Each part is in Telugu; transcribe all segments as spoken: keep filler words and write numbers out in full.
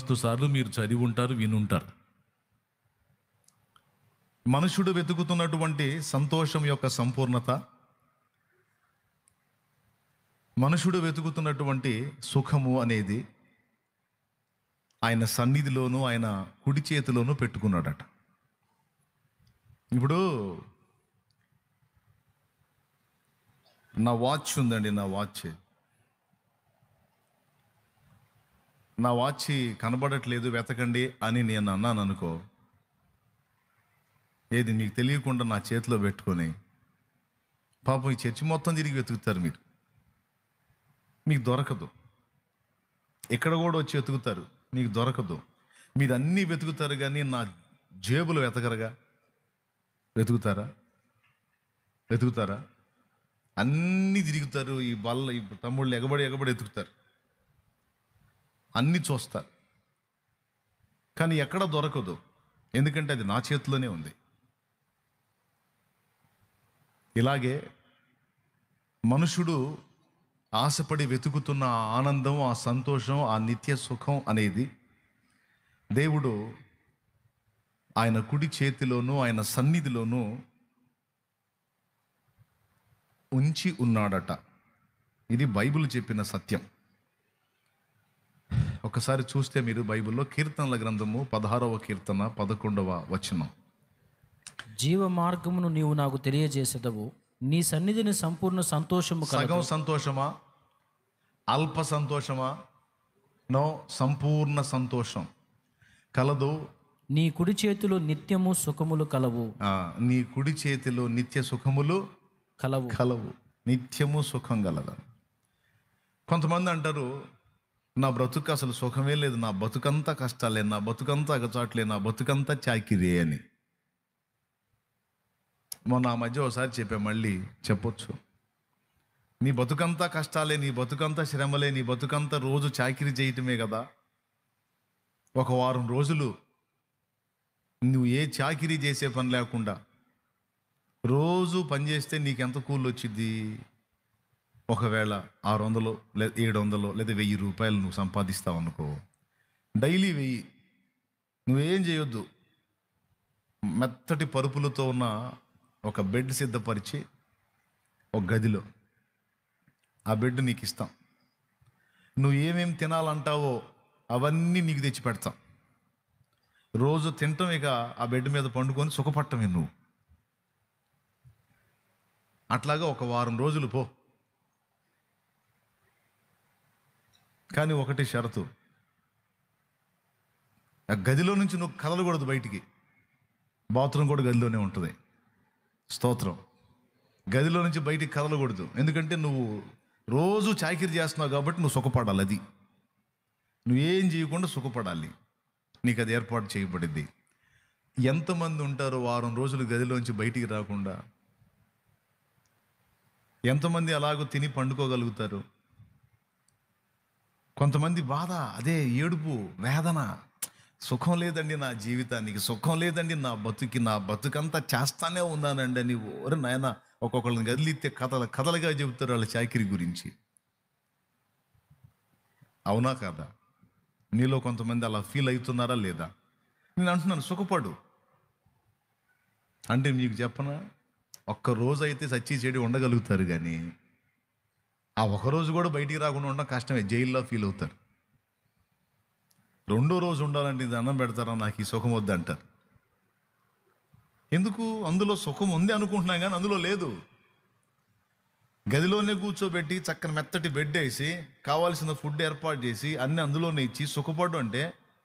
మస్తు సార్లు మీరు చదివి ఉంటారు, వినుంటారు. మనుషుడు వెతుకుతున్నటువంటి సంతోషం యొక్క సంపూర్ణత, మనుషుడు వెతుకుతున్నటువంటి సుఖము అనేది ఆయన సన్నిధిలోనూ ఆయన కుడి చేతిలోనూ పెట్టుకున్నాడట. ఇప్పుడు నా వాచ్ ఉందండి, నా వాచ్ నా వాచ్ కనబడట్లేదు, వెతకండి అని నేను అన్నాను అనుకో, ఏది మీకు తెలియకుండా నా చేతిలో పెట్టుకొని పాపం ఈ చర్చి మొత్తం తిరిగి వెతుకుతారు, మీరు మీకు దొరకదు. ఇక్కడ కూడా వచ్చి వెతుకుతారు, మీకు దొరకదు. మీరు అన్నీ వెతుకుతారు కానీ నా జేబులు వెతకరుగా. వెతుకుతారా? వెతుకుతారా? అన్నీ తిరుగుతారు, ఈ బల్ల ఈ తమ్ముళ్ళు ఎగబడి ఎగబడి వెతుకుతారు, అన్నీ చూస్తారు, కానీ ఎక్కడ దొరకదు. ఎందుకంటే అది నా చేతిలోనే ఉంది. ఇలాగే మనుషుడు ఆశపడి వెతుకుతున్న ఆ ఆనందం, ఆ సంతోషం, ఆ నిత్య సుఖం అనేది దేవుడు ఆయన కుడి చేతిలోనూ ఆయన సన్నిధిలోనూ ఉంచి ఉన్నాడట. ఇది బైబిల్ చెప్పిన సత్యం. ఒకసారి చూస్తే మీరు బైబిల్లో కీర్తనల గ్రంథము పదహారవ కీర్తన పదకొండవ వచనం. జీవ మార్గమును నీవు నాకు తెలియజేసేదవు, నీ సన్నిధిని సంపూర్ణ సంతోషము కలదు. సగం సంతోషమా, అల్ప సంతోషమా? నో, సంపూర్ణ సంతోషం కలదు. నీ కుడి చేతిలో నిత్యము సుఖములు కలవు. ఆ, నీ కుడి చేతిలో నిత్య సుఖములు కలవు కలవు నిత్యము సుఖం కలదు. కొంతమంది అంటారు, నా బ్రతుకు అసలు సుఖమే లేదు, నా బతుకంతా కష్టాలే, నా బతుకంతా అగచాట్లే, నా బతుకంతా చాకిరే అని. మొన్న ఆ మధ్య ఒకసారి చెప్పా, మళ్ళీ చెప్పొచ్చు. నీ బతుకంతా కష్టాలే, నీ బతుకంతా శ్రమలే, నీ బతుకంతా రోజు చాకిరీ చేయటమే కదా. ఒక వారం రోజులు నువ్వు ఏ చాకిరీ చేసే పని లేకుండా రోజు పని చేస్తే నీకెంత కూలి వచ్చింది? ఒకవేళ ఆరు వందలు లేదా ఏడు వందలు లేదా వెయ్యి రూపాయలు నువ్వు సంపాదిస్తావు అనుకో, డైలీ వెయ్యి. నువ్వేం చేయొద్దు, మెత్తటి పరుపులతో ఉన్న ఒక బెడ్ సిద్ధపరిచి ఒక గదిలో ఆ బెడ్ నీకు ఇస్తాం. నువ్వు ఏమేమి తినాలంటావో అవన్నీ నీకు తెచ్చి పెడతాం. రోజు తింటాం, ఇక ఆ బెడ్ మీద పండుకొని సుఖపట్టమే నువ్వు. అట్లాగా ఒక వారం రోజులు పో. కానీ ఒకటి షరతు, ఆ గదిలో నుంచి నువ్వు కదలకూడదు బయటికి. బాత్రూమ్ కూడా గదిలోనే ఉంటుంది. స్తోత్రం. గదిలో నుంచి బయటికి కదలకూడదు, ఎందుకంటే నువ్వు రోజు చాకిరీ చేస్తున్నావు కాబట్టి నువ్వు సుఖపడాలి. అది నువ్వేం చేయకుండా సుఖపడాలి, నీకు అది ఏర్పాటు చేయబడింది. ఎంతమంది ఉంటారో వారం రోజులు గదిలోంచి బయటికి రాకుండా? ఎంతమంది అలాగో తిని పండుకోగలుగుతారు? కొంతమంది బాధ, అదే ఏడుపు, వేదన. సుఖం లేదండి నా జీవితానికి, సుఖం లేదండి నా బతుకి, నా బతుకంతా చేస్తానే ఉన్నానండి అని ఓరే నాయన ఒక్కొక్కళ్ళని గదిలిస్తే కథల కథలుగా చెబుతారు వాళ్ళ చాకిరీ గురించి. అవునా కాదా? మీలో కొంతమంది అలా ఫీల్ అవుతున్నారా లేదా? నేను అంటున్నాను, సుఖపడు. అంటే మీకు చెప్పనా, ఒక్క రోజు అయితే సచ్చి చెడి ఉండగలుగుతారు, కానీ ఆ ఒకరోజు కూడా బయటికి రాకుండా ఉండడం కష్టమే, జైల్లో ఫీల్ అవుతారు. రెండో రోజు ఉండాలంటే ఇది అన్నం పెడతారా, నాకు ఈ సుఖం వద్దు అంటారు. ఎందుకు? అందులో సుఖం ఉంది అనుకుంటున్నాం కానీ అందులో లేదు. గదిలోనే కూర్చోబెట్టి చక్కని మెత్తటి బెడ్ వేసి కావాల్సిన ఫుడ్ ఏర్పాటు చేసి అన్ని అందులోనే ఇచ్చి సుఖపడు అంటే,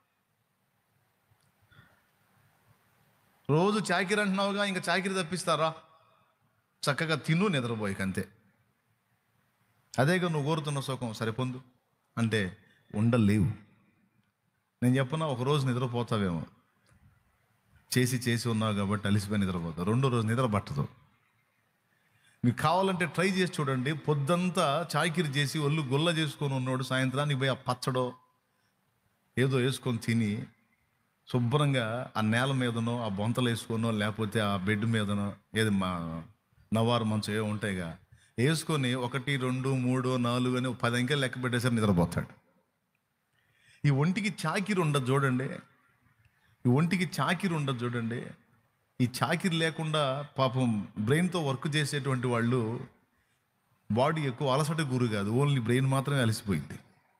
రోజు చాకిరి అంటున్నావుగా, ఇంకా చాకిరి తప్పిస్తారా? చక్కగా తిను, నిద్రపోయిక అంతే. అదేగా నువ్వు కోరుతున్న సుఖం. సరిపోందు అంటే ఉండలేవు. నేను చెప్పనా, ఒకరోజు నిద్రపోతావేమో, చేసి చేసి ఉన్నావు కాబట్టి అలిసిపోయి నిద్రపోతావు. రెండో రోజు నిద్ర పట్టదు. మీకు కావాలంటే ట్రై చేసి చూడండి. పొద్దంతా చాకిరి చేసి ఒళ్ళు గుల్ల చేసుకొని ఉన్నాడు, సాయంత్రానికి పోయి ఆ పచ్చడో ఏదో వేసుకొని తిని శుభ్రంగా ఆ నేల మీదనో ఆ బొంతలు వేసుకోనో లేకపోతే ఆ బెడ్ మీదనో ఏది మా నవారు మంచం ఏ ఉంటాయిగా వేసుకొని ఒకటి రెండు మూడు నాలుగు అని పది అంకెలు లెక్క పెట్టేసరి నిద్రపోతాడు. ఈ ఒంటికి చాకిరి ఉండదు చూడండి, ఈ ఒంటికి చాకిరి ఉండదు చూడండి. ఈ చాకిరి లేకుండా పాపం బ్రెయిన్తో వర్క్ చేసేటువంటి వాళ్ళు బాడీ ఎక్కువ అలసట గురి కాదు, ఓన్లీ బ్రెయిన్ మాత్రమే అలసిపోయింది.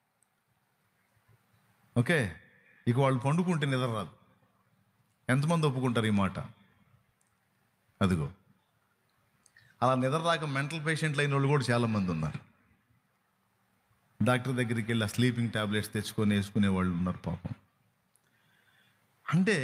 ఓకే, ఇక వాళ్ళు పండుకుంటే నిద్ర రాదు. ఎంతమంది ఒప్పుకుంటారు ఈ మాట? అదిగో అలా నిద్ర రాక మెంటల్ పేషెంట్లు అయిన వాళ్ళు కూడా చాలామంది ఉన్నారు. డాక్టర్ దగ్గరికి వెళ్ళి ఆ స్లీపింగ్ ట్యాబ్లెట్స్ తెచ్చుకొని వేసుకునే వాళ్ళు ఉన్నారు పాపం. అంటే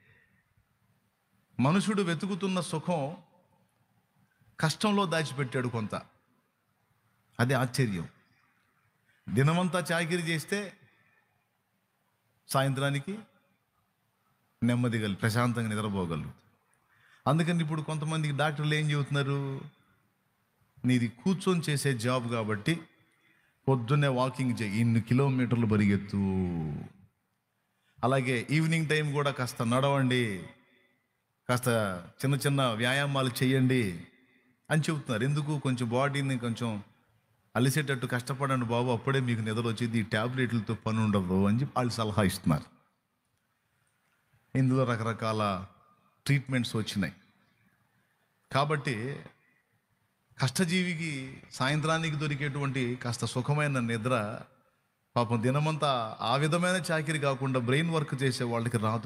మనుషుడు వెతుకుతున్న సుఖం కష్టంలో దాచిపెట్టాడు కొంత. అది ఆశ్చర్యం. దినమంతా చాకిరీ చేస్తే సాయంత్రానికి నెమ్మది కలిగి ప్రశాంతంగా నిద్రపోగలరు. అందుకని ఇప్పుడు కొంతమందికి డాక్టర్లు ఏం చెబుతున్నారు, నీది కూర్చొని చేసే జాబ్ కాబట్టి పొద్దున్నే వాకింగ్ చేయి, ఇన్ని కిలోమీటర్లు పరిగెత్తు, అలాగే ఈవినింగ్ టైం కూడా కాస్త నడవండి, కాస్త చిన్న చిన్న వ్యాయామాలు చేయండి అని చెబుతున్నారు. ఎందుకు? కొంచెం బాడీని కొంచెం అలిసేటట్టు కష్టపడండి బాబు, అప్పుడే మీకు నిద్ర వచ్చేది, ఈ ట్యాబ్లెట్లతో పని ఉండదు అని చెప్పి వాళ్ళు సలహా ఇస్తున్నారు. ఇందులో రకరకాల ట్రీట్మెంట్స్ వచ్చినాయి. కాబట్టి కష్టజీవికి సాయంత్రానికి దొరికేటువంటి కాస్త సుఖమైన నిద్ర పాపం దినమంతా ఆ విధమైన చాకిరి కాకుండా బ్రెయిన్ వర్క్ చేసే వాళ్ళకి రాదు.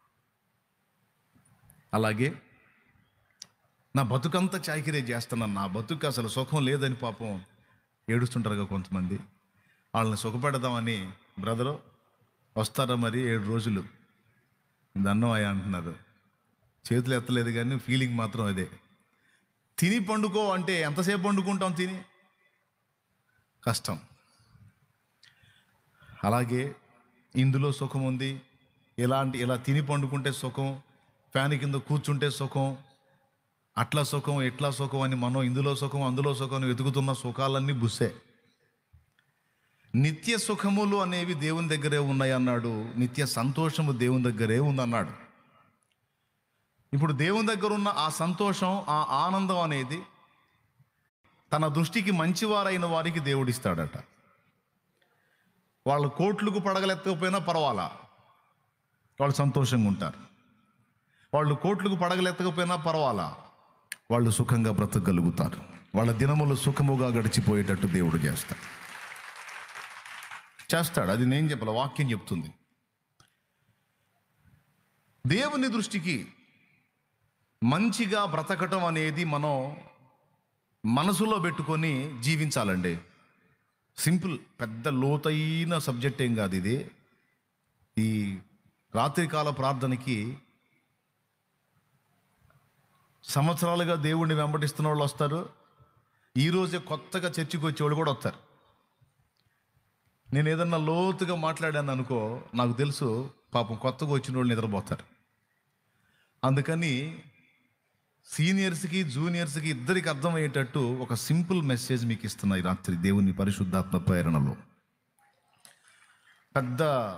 అలాగే నా బతుకంతా చాకిరీ చేస్తున్నాను, నా బతుకు అసలు సుఖం లేదని పాపం ఏడుస్తుంటారుగా కొంతమంది. వాళ్ళని సుఖపెడదామని బ్రదరు వస్తారా మరి ఏడు రోజులు దండం అయ్యా అంటున్నారు. చేతులు ఎత్తలేదు కానీ ఫీలింగ్ మాత్రం అదే. తిని పండుకో అంటే ఎంతసేపు పండుకుంటాం? తిని కష్టం. అలాగే ఇందులో సుఖం ఉంది. ఎలాంటి ఇలా తిని పండుకుంటే సుఖం, ఫ్యాన్ కింద కూర్చుంటే సుఖం, అట్లా సుఖం ఎట్లా సుఖం అని మనం ఇందులో సుఖం అందులో సుఖం అని వెతుకుతున్న సుఖాలన్నీ బుస్సే. నిత్య సుఖములు అనేవి దేవుని దగ్గరే ఉన్నాయి అన్నాడు. నిత్య సంతోషము దేవుని దగ్గరే ఉందన్నాడు. ఇప్పుడు దేవుని దగ్గర ఉన్న ఆ సంతోషం, ఆ ఆనందం అనేది తన దృష్టికి మంచివారైన వారికి దేవుడిస్తాడట. వాళ్ళు కోట్లకు పడగలెత్తకపోయినా పర్వాలా, వాళ్ళు సంతోషంగా ఉంటారు. వాళ్ళు కోట్లకు పడగలెత్తకపోయినా పర్వాలా, వాళ్ళు సుఖంగా బ్రతకగలుగుతారు. వాళ్ళ దినములు సుఖముగా గడిచిపోయేటట్టు దేవుడు చేస్తాడు చేస్తాడు అది నేను చెప్పాలి, వాక్యం చెప్తుంది. దేవుని దృష్టికి మంచిగా బ్రతకటం అనేది మనం మనసులో పెట్టుకొని జీవించాలండి. సింపుల్, పెద్ద లోతైన సబ్జెక్ట్ ఏం కాదు ఇది. ఈ రాత్రికాల ప్రార్థనకి సంవత్సరాలుగా దేవుణ్ణి వెంబడిస్తున్న వాళ్ళు వస్తారు, ఈరోజే కొత్తగా చర్చికి వచ్చేవాళ్ళు కూడా వస్తారు. నేను ఏదన్నా లోతుగా మాట్లాడాను అనుకో, నాకు తెలుసు పాపం కొత్తగా వచ్చిన వాళ్ళు నిద్రపోతారు. అందుకని సీనియర్స్కి జూనియర్స్కి ఇద్దరికి అర్థమయ్యేటట్టు ఒక సింపుల్ మెసేజ్ మీకు ఇస్తున్నా ఈ రాత్రి దేవుని పరిశుద్ధాత్మ ప్రేరణలో. పెద్ద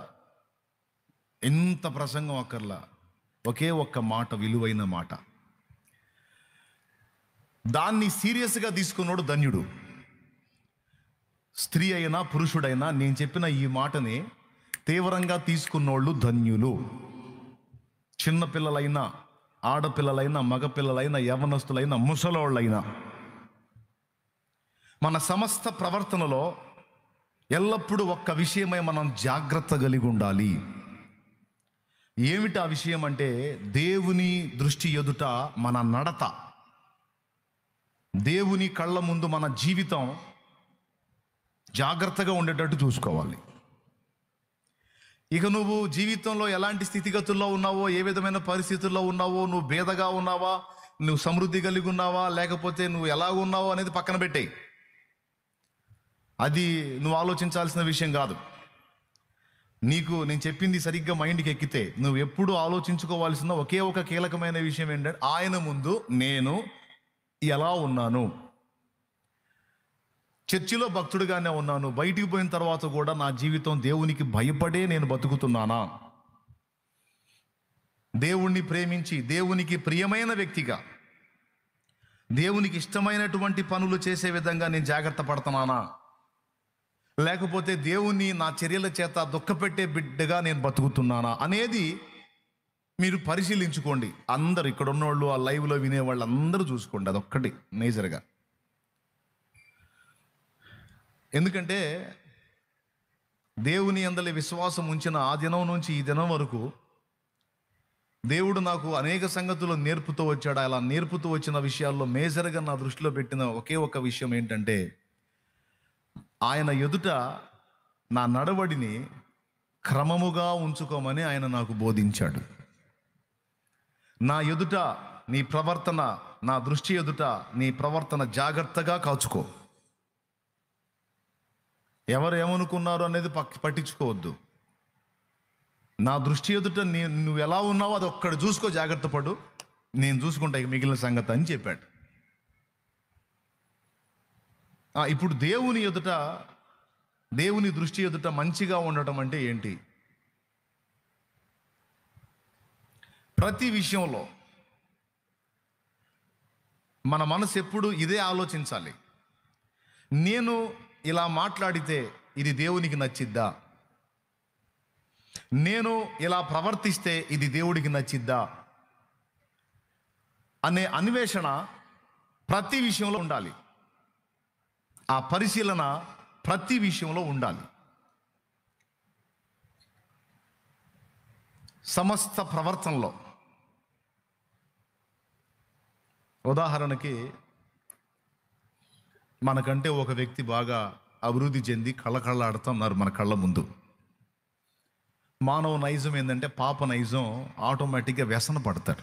ఎంత ప్రసంగం అక్కర్లా, ఒకే ఒక్క మాట, విలువైన మాట. దాన్ని సీరియస్గా తీసుకున్నాడు ధన్యుడు. స్త్రీ అయినా పురుషుడైనా నేను చెప్పిన ఈ మాటని తీవ్రంగా తీసుకున్నోళ్ళు ధన్యులు. చిన్నపిల్లలైనా, ఆడపిల్లలైనా, మగపిల్లలైనా, యవనస్తులైనా, ముసలోళ్ళైనా మన సమస్త ప్రవర్తనలో ఎల్లప్పుడూ ఒక్క విషయమై మనం జాగ్రత్త కలిగి ఉండాలి. ఏమిటి ఆ విషయం అంటే, దేవుని దృష్టి ఎదుట మన నడత, దేవుని కళ్ళ ముందు మన జీవితం జాగ్రత్తగా ఉండేటట్టు చూసుకోవాలి. ఇక నువ్వు జీవితంలో ఎలాంటి స్థితిగతుల్లో ఉన్నావో, ఏ విధమైన పరిస్థితుల్లో ఉన్నావో, నువ్వు భేదగా ఉన్నావా, నువ్వు సమృద్ధి కలిగి ఉన్నావా, లేకపోతే నువ్వు ఎలా ఉన్నావో అనేది పక్కన పెట్టేయి. అది నువ్వు ఆలోచించాల్సిన విషయం కాదు. నీకు నేను చెప్పింది సరిగ్గా మైండ్కి ఎక్కితే నువ్వు ఎప్పుడు ఆలోచించుకోవాల్సిన ఒకే ఒక కీలకమైన విషయం ఏంటంటే, ఆయన ముందు నేను ఎలా ఉన్నాను. చర్చిలో భక్తుడిగానే ఉన్నాను, బయటికి పోయిన తర్వాత కూడా నా జీవితం దేవునికి భయపడే నేను బతుకుతున్నానా, దేవుణ్ణి ప్రేమించి దేవునికి ప్రియమైన వ్యక్తిగా, దేవునికి ఇష్టమైనటువంటి పనులు చేసే విధంగా నేను జాగ్రత్త పడుతున్నానా, లేకపోతే దేవుణ్ణి నా చర్యల చేత దుఃఖపెట్టే బిడ్డగా నేను బతుకుతున్నానా అనేది మీరు పరిశీలించుకోండి. అందరు ఇక్కడ ఉన్నవాళ్ళు, ఆ లైవ్లో వినేవాళ్ళు అందరూ చూసుకోండి. అదొక్కటి మేజర్గా. ఎందుకంటే దేవుని యందలి విశ్వాసం ఉంచిన ఆ దినం నుంచి ఈ దినం వరకు దేవుడు నాకు అనేక సంగతులు నేర్పుతూ వచ్చాడు. అలా నేర్పుతూ వచ్చిన విషయాల్లో మేజర్గా నా దృష్టిలో పెట్టిన ఒకే ఒక విషయం ఏంటంటే, ఆయన ఎదుట నా నడవడిని క్రమముగా ఉంచుకోమని ఆయన నాకు బోధించాడు. నా ఎదుట నీ ప్రవర్తన, నా దృష్టి ఎదుట నీ ప్రవర్తన జాగ్రత్తగా కాచుకో. ఎవరు ఏమనుకున్నారు అనేది పక్క పట్టించుకోవద్దు. నా దృష్టి ఎదుట నీ నువ్వు ఎలా ఉన్నావో అది ఒక్కడు చూసుకో, జాగ్రత్త పడు, నేను చూసుకుంటా ఇక మిగిలిన సంగతి అని చెప్పాడు. ఇప్పుడు దేవుని ఎదుట, దేవుని దృష్టి ఎదుట మంచిగా ఉండటం అంటే ఏంటి? ప్రతి విషయంలో మన మనసు ఎప్పుడు ఇదే ఆలోచించాలి. నేను ఇలా మాట్లాడితే ఇది దేవునికి నచ్చిద్దా? నేను ఇలా ప్రవర్తిస్తే ఇది దేవుడికి నచ్చిద్దా అనే అన్వేషణ ప్రతి విషయంలో ఉండాలి. ఆ పరిశీలన ప్రతి విషయంలో ఉండాలి. సమస్త ప్రవర్తనలో. ఉదాహరణకి, మనకంటే ఒక వ్యక్తి బాగా అభివృద్ధి చెంది కళ్ళకళ్ళాడుతున్నారు మన కళ్ళ ముందు. మానవ నైజం ఏంటంటే, పాప నైజం ఆటోమేటిక్గా వ్యసన పడతారు.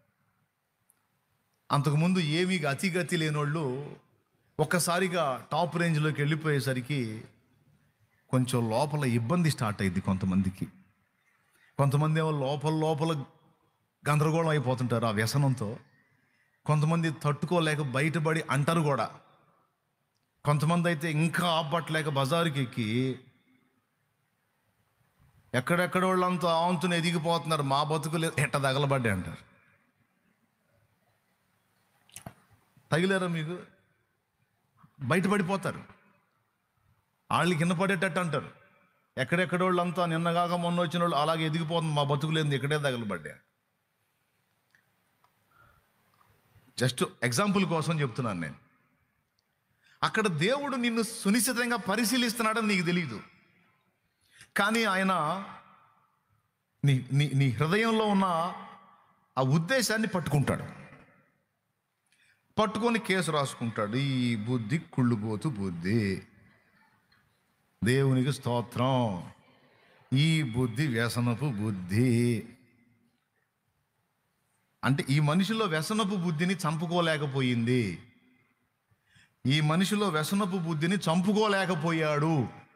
అంతకుముందు ఏమీ అతిగతి లేనోళ్ళు ఒక్కసారిగా టాప్ రేంజ్లోకి వెళ్ళిపోయేసరికి కొంచెం లోపల ఇబ్బంది స్టార్ట్ అయింది కొంతమందికి. కొంతమంది ఏమో లోపల లోపల గందరగోళం అయిపోతుంటారు ఆ వ్యసనంతో. కొంతమంది తట్టుకోలేక బయటపడి అంటారు కూడా. కొంతమంది అయితే ఇంకా ఆపట్లేక బజారుకి ఎక్కి ఎక్కడెక్కడ వాళ్ళంతా ఆంతుని ఎదిగిపోతున్నారు, మా బతుకులు ఎట్ట తగలబడ్డాయి అంటారు. తగిలేరా మీకు? బయటపడిపోతారు. వాళ్ళు కింద పడేటట్టు అంటారు. ఎక్కడెక్కడ వాళ్ళంతా నిన్నగాక మొన్న వచ్చిన వాళ్ళు అలాగే ఎదిగిపోతుంది, మా బతుకులేదు ఇక్కడే తగలబడ్డా. జస్ట్ ఎగ్జాంపుల్ కోసం చెప్తున్నాను నేను. అక్కడ దేవుడు నిన్ను సునిశ్చితంగా పరిశీలిస్తున్నాడని నీకు తెలియదు, కానీ ఆయన నీ నీ నీ హృదయంలో ఉన్న ఆ ఉద్దేశాన్ని పట్టుకుంటాడు. పట్టుకొని కేసు రాసుకుంటాడు. ఈ బుద్ధి కుళ్ళుబోతు బుద్ధి, దేవునికి స్తోత్రం, ఈ బుద్ధి వ్యసనపు బుద్ధి. అంటే ఈ మనిషిలో వ్యసనపు బుద్ధిని చంపుకోలేకపోయింది, ఈ మనిషిలో వ్యసనపు బుద్ధిని చంపుకోలేకపోయాడు,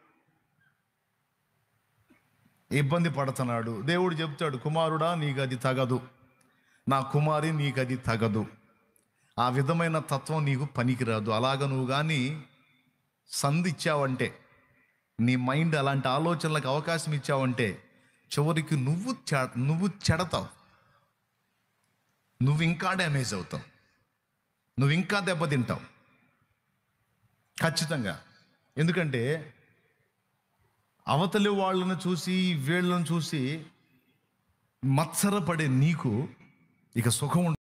ఇబ్బంది పడుతున్నాడు. దేవుడు చెప్తాడు, కుమారుడా నీకు అది తగదు, నా కుమారి నీకు అది తగదు, ఆ విధమైన తత్వం నీకు పనికిరాదు. అలాగ నువ్వు కానీ సంధి ఇచ్చావంటే, నీ మైండ్ అలాంటి ఆలోచనలకు అవకాశం ఇచ్చావంటే చివరికి నువ్వు చె నువ్వు చెడతావు, నువ్వు ఇంకా డ్యామేజ్ అవుతావు, నువ్వు ఇంకా దెబ్బతింటావు ఖచ్చితంగా. ఎందుకంటే అవతలి వాళ్ళను చూసి వీళ్ళను చూసి మత్సరపడే నీకు ఇక సుఖం